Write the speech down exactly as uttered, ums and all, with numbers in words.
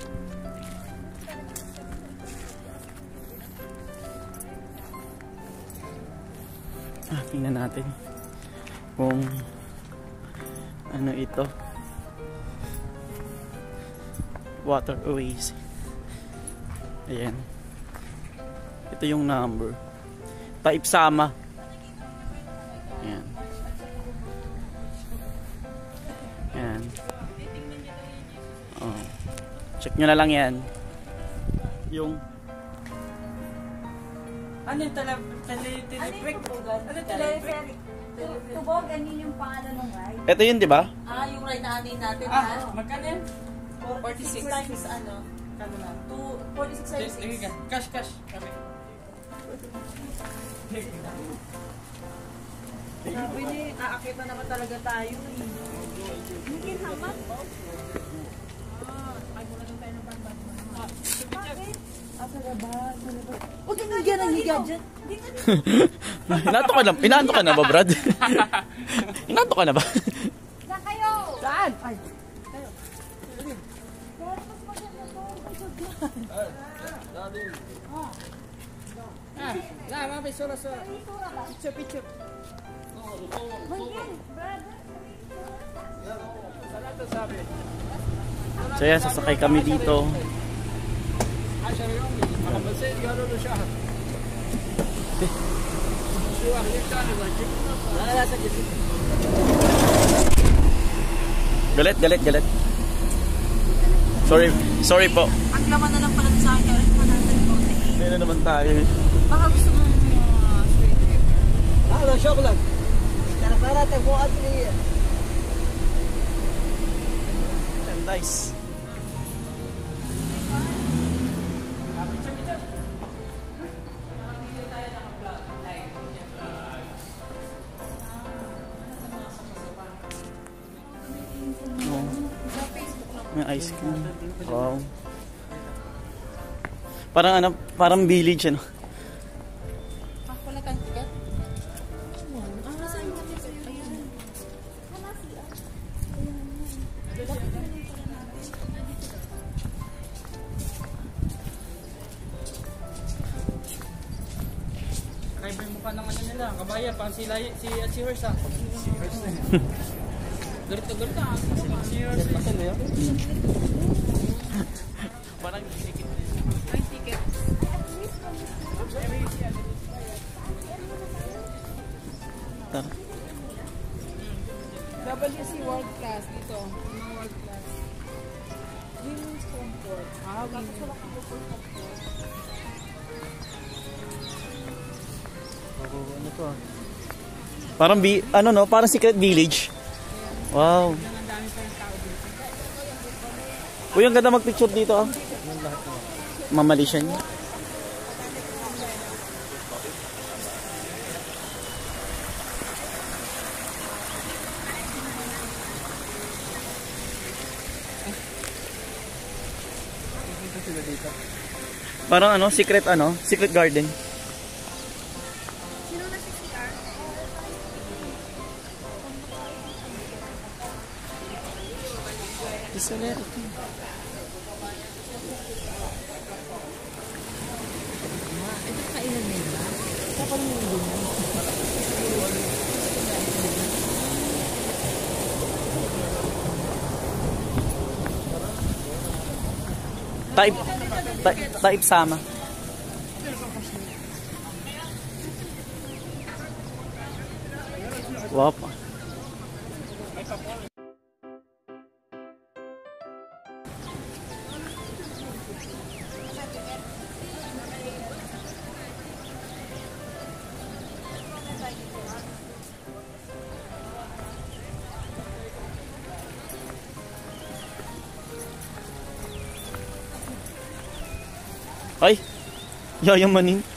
Ah, tingnan natin kung ano ito. Waterways. Ayan. Ito yung number. Taipsama. Ayan. Ayan. Oh. Check nyo na lang yan. Yung ano yung tele-telepheric? Ano yung telepheric? Tubog, ganyan yung pangalan ng ride. ito yun, di ba? Ah, yung ride na anin natin. Ah, magkano yan? forty-six times ano? Kano na? forty-six times six. Cash, cash. Kami. Sabi ni, aakit na naman talaga tayo. Hindi hamat. Ah, ay muna doon tayo ng band-band. Bakit? Ah, sa labas. Huwag kang higa ng higa dyan. Inato ka na, inato ka na ba, Brad? Inato ka na ba? Saan kayo? Saan? Ay. Ah, na, mami, sura, sura. Picture, picture. So yan, sasakay kami dito. Galit, galit, galit. Sorry, sorry po. Ang laman na lang pala sa akin. Kaya natin po. Hindi na naman tayo. Baka gusto mo uh, sweet cake. Ah, lang, chocolate. Para-para, tagbukat niya. Nice. May ice cream. Wow. Parang ano, parang village ano. Ah, wala kang ticket? Ah, nasaan ka kasi? Ayan. Kaiba yung mukha ng ano nila. Kabayan, pang si Lai, si si Horse ah. Si Horse na yan. Garito, garito ah. Si Horse na yan. Parang ticket. Ay, ticket. Tara. W C World Class dito. Mga World Class. Women's Comfort. Ah, women's comfort. Ano to? Parang bi ano no, parang secret village. Wow. Uy, ang ganda mag-picture dito ah. Mamali siya niya. Parang ano, secret ano, secret garden. Sino na si C R? Isa na ito. Ito kainan nila. Kapag mo din yan. Type, type, type sama. Wow. Ay, yayamanin.